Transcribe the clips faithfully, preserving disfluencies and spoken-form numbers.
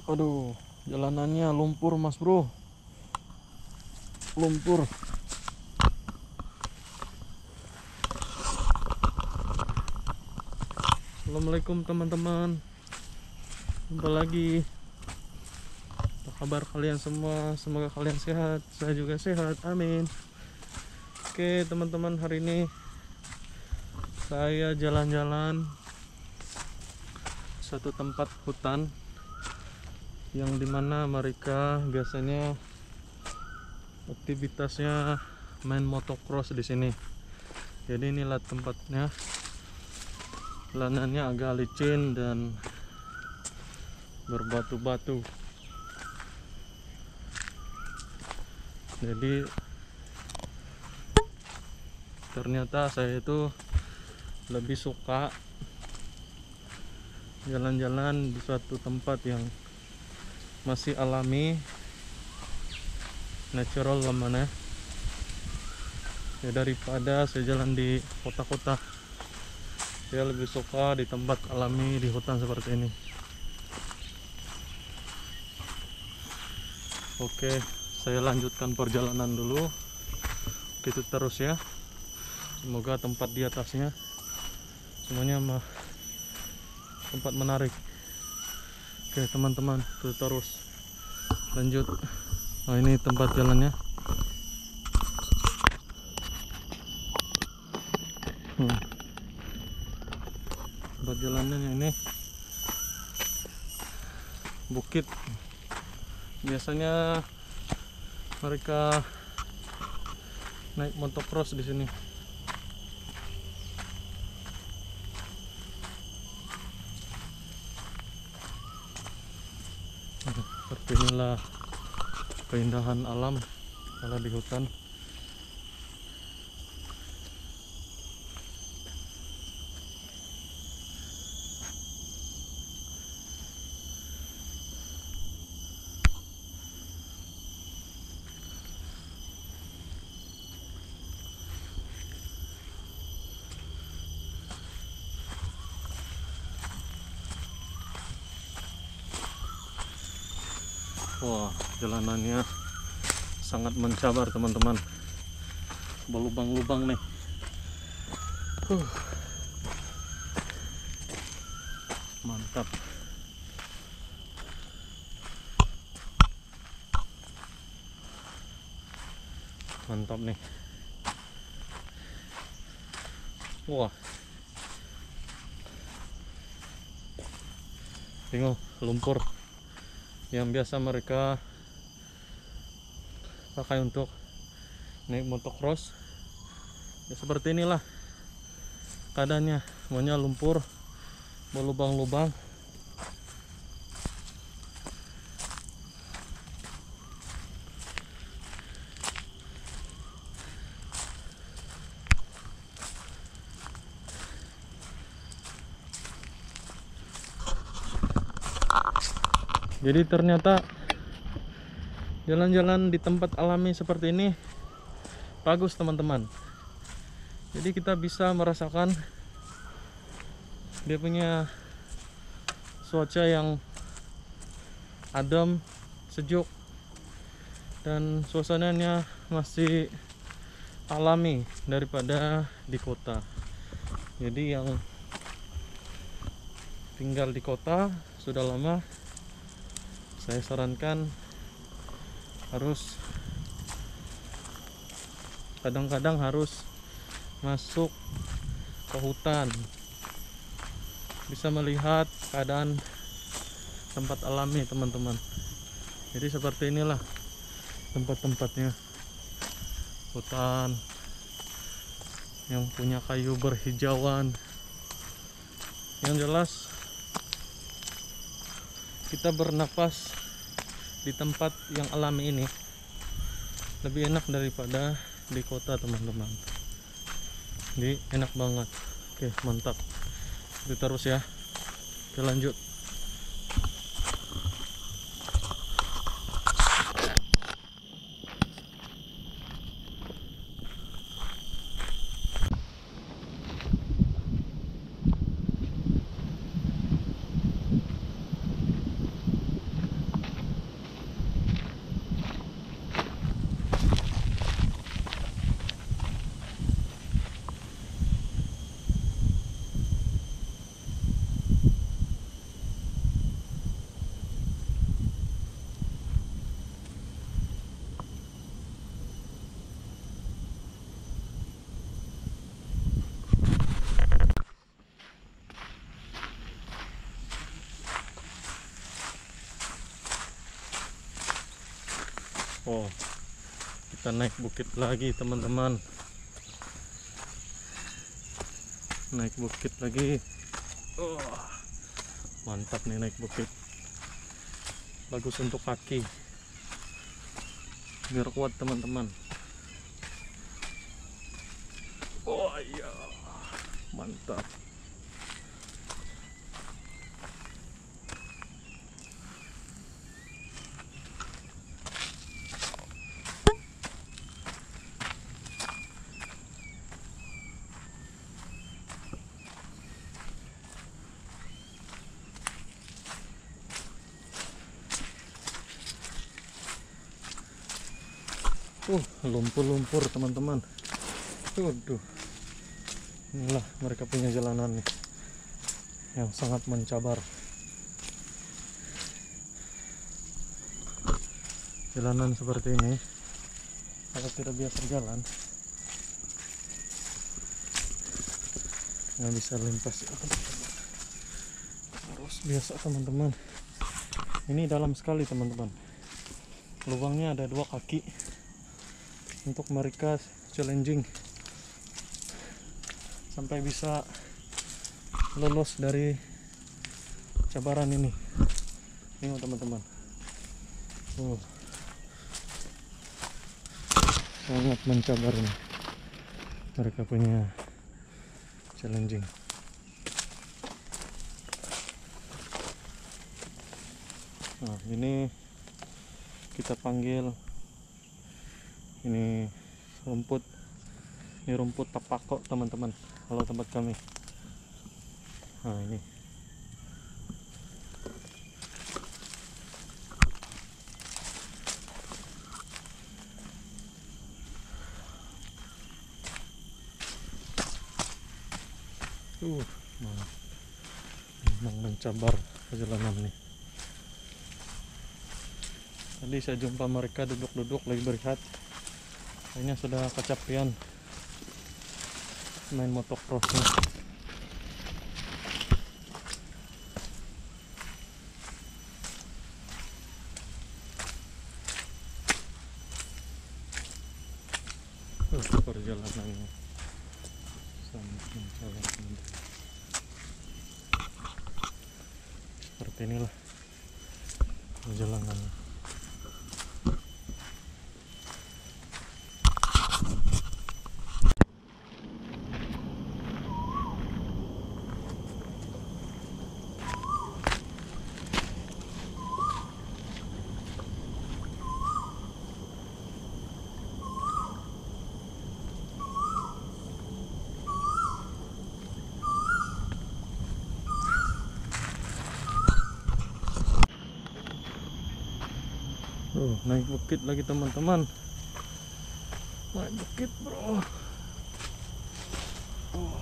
Aduh, jalanannya lumpur mas bro, lumpur. Assalamualaikum teman-teman, jumpa lagi. Apa kabar kalian semua? Semoga kalian sehat, saya juga sehat, amin. Oke teman-teman, hari ini saya jalan-jalan satu tempat hutan yang dimana mereka biasanya aktivitasnya main motocross di sini. Jadi inilah tempatnya. Jalanannya agak licin dan berbatu-batu. Jadi ternyata saya itu lebih suka jalan-jalan di suatu tempat yang masih alami, natural lamanya, ya daripada saya jalan di kota-kota. Saya lebih suka di tempat alami, di hutan seperti ini. Oke, saya lanjutkan perjalanan dulu. Itu terus ya. Semoga tempat di atasnya semuanya mah tempat menarik. Oke teman-teman, itu terus lanjut. Nah ini tempat jalannya. Hmm. Tempat jalannya ini bukit. Biasanya mereka naik motocross di sini. Seperti inilah keindahan alam kalau di hutan. Wah, jalanannya sangat mencabar teman-teman, berlubang-lubang nih. uh. Mantap. Mantap nih. Wah, tengok lumpur yang biasa mereka pakai untuk naik motocross. Ya seperti inilah keadaannya, semuanya lumpur, berlubang-lubang. Jadi ternyata jalan-jalan di tempat alami seperti ini bagus teman-teman. Jadi kita bisa merasakan dia punya cuaca yang adem, sejuk, dan suasananya masih alami daripada di kota. Jadi yang tinggal di kota sudah lama, saya sarankan harus kadang-kadang harus masuk ke hutan, bisa melihat keadaan tempat alami teman-teman. Jadi seperti inilah tempat-tempatnya, hutan yang punya kayu berhijauan. Yang jelas kita bernapas di tempat yang alami ini lebih enak daripada di kota teman-teman. Jadi enak banget. Oke mantap, itu terus ya, kita lanjut. Oh, kita naik bukit lagi teman-teman, naik bukit lagi. Oh, mantap nih naik bukit, bagus untuk kaki biar kuat teman-teman. Oh iya, mantap. Uh, lumpur-lumpur teman-teman. Waduh, inilah mereka punya jalanan nih, yang sangat mencabar. Jalanan seperti ini, kalau tidak biasa jalan, nggak bisa lintas ya, teman-teman. Harus biasa teman-teman. Ini dalam sekali teman-teman. Lubangnya ada dua kaki untuk mereka challenging sampai bisa lolos dari cabaran ini. Ini teman-teman, uh, sangat mencabar ini mereka punya challenging. Nah, ini kita panggil ini rumput, ini rumput tapako teman-teman kalau tempat kami. Nah ini uh nah, memang mencabar perjalanan nih. Tadi saya jumpa mereka duduk-duduk lagi berehat, kayaknya sudah kecapean main motocrossnya. Uh, perjalanannya sangat mencabar. Seperti inilah perjalanannya. Oh, naik bukit lagi teman-teman, naik bukit bro. Oh.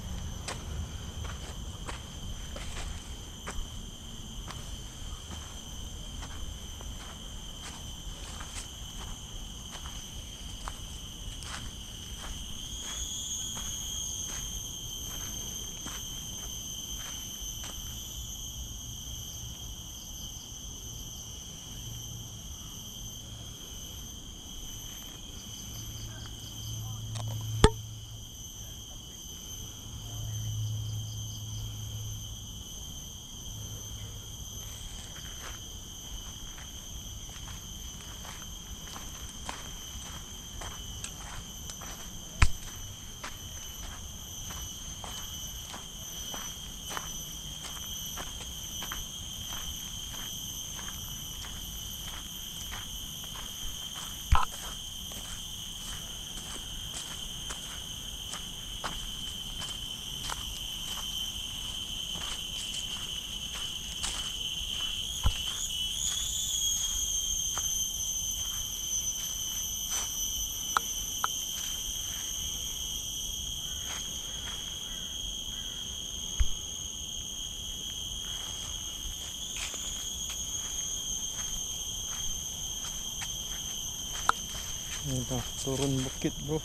Udah turun bukit bro.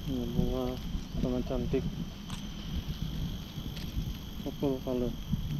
Ini bunga sangat cantik, purple color.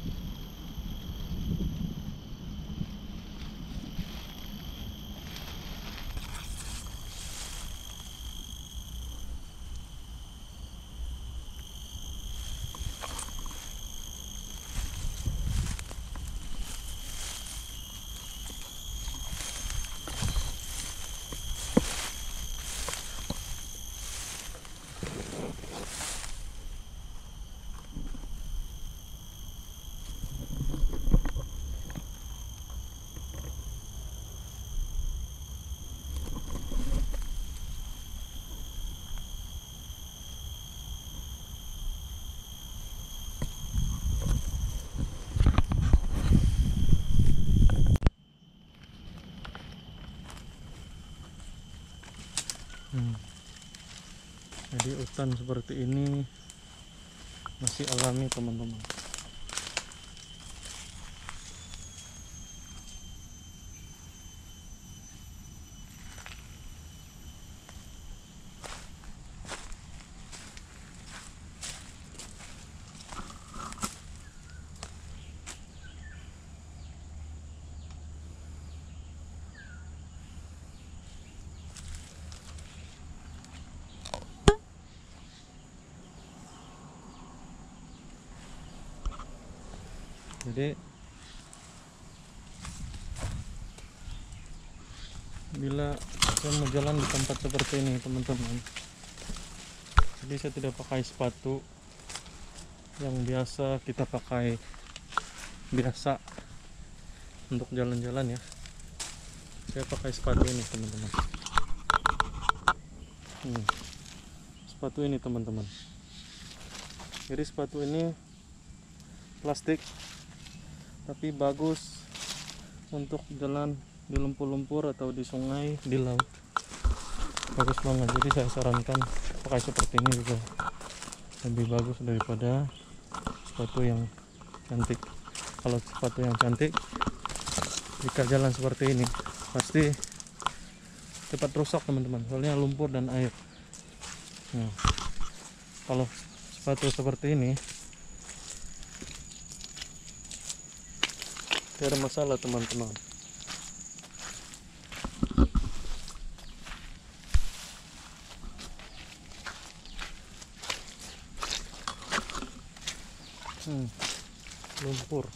Hmm. Jadi hutan seperti ini masih alami teman-teman. Jadi bila saya mau jalan di tempat seperti ini teman-teman, jadi saya tidak pakai sepatu yang biasa kita pakai biasa untuk jalan-jalan ya. Saya pakai sepatu ini teman-teman. Hmm. Sepatu ini teman-teman. Jadi sepatu ini plastik, tapi bagus untuk jalan di lumpur-lumpur atau di sungai, di laut. Bagus banget. Jadi saya sarankan pakai seperti ini juga lebih bagus daripada sepatu yang cantik. Kalau sepatu yang cantik, jika jalan seperti ini pasti cepat rusak teman-teman, soalnya lumpur dan air. Nah, kalau sepatu seperti ini tidak ada masalah teman-teman. Hmm, lumpur.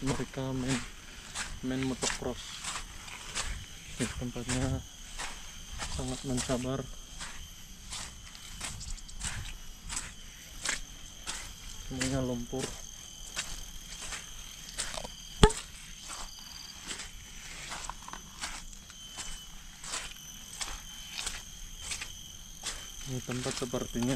mereka main main motocross. Ini tempatnya sangat mencabar. Semuanya lumpur. Ini tempat sepertinya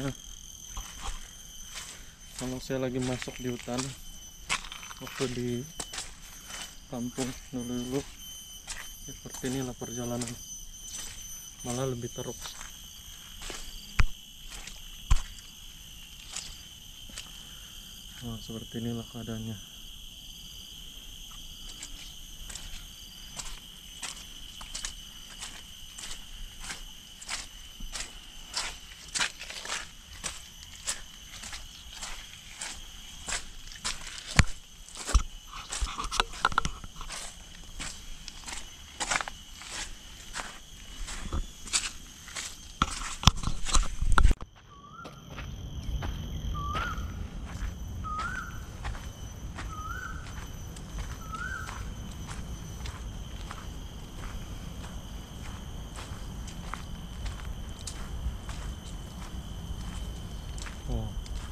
kalau saya lagi masuk di hutan waktu di kampung dulu-dulu, seperti inilah perjalanan, malah lebih teruk. Nah, seperti inilah keadaannya. Oh.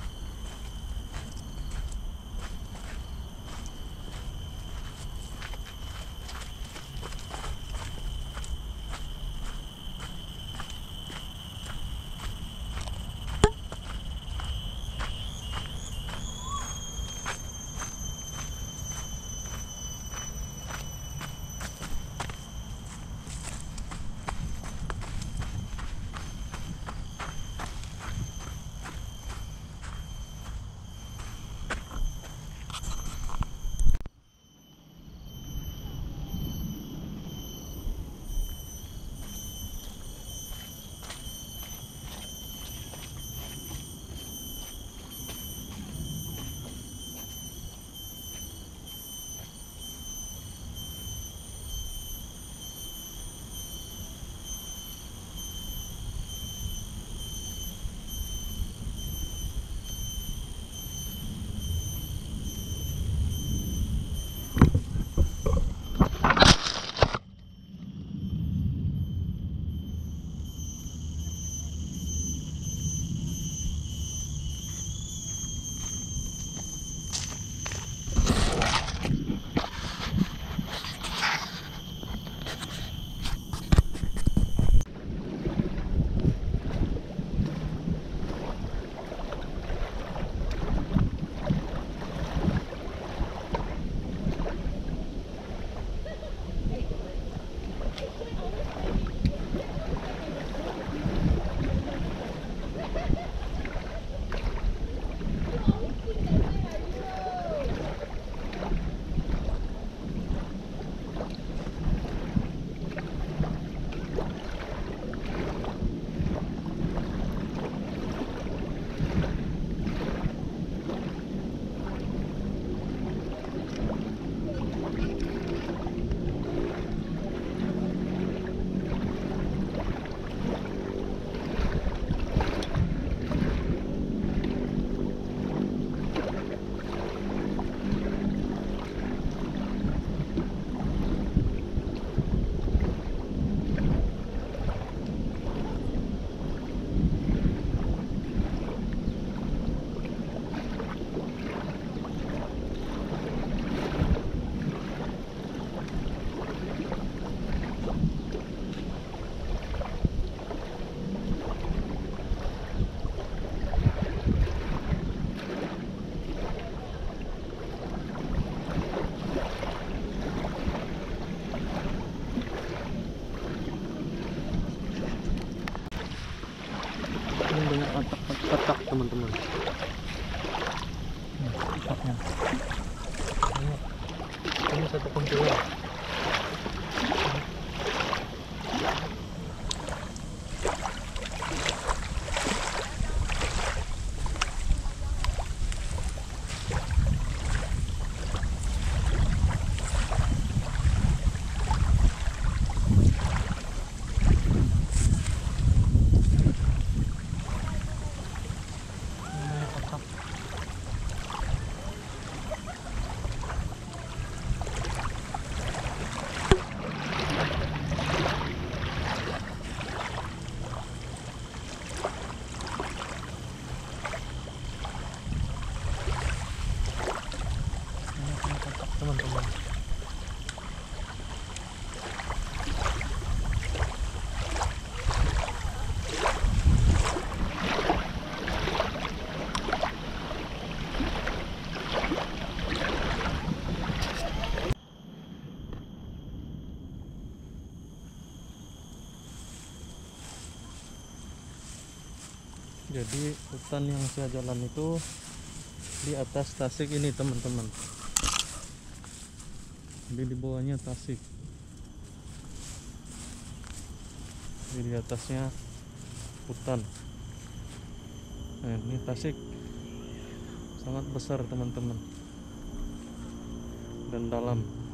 Petak teman-teman. Petaknya. Ini, ini satu kuntilan. Jadi hutan yang saya jalan itu di atas tasik ini teman-teman, jadi di bawahnya tasik, jadi di atasnya hutan. Nah, ini tasik sangat besar teman-teman dan dalam.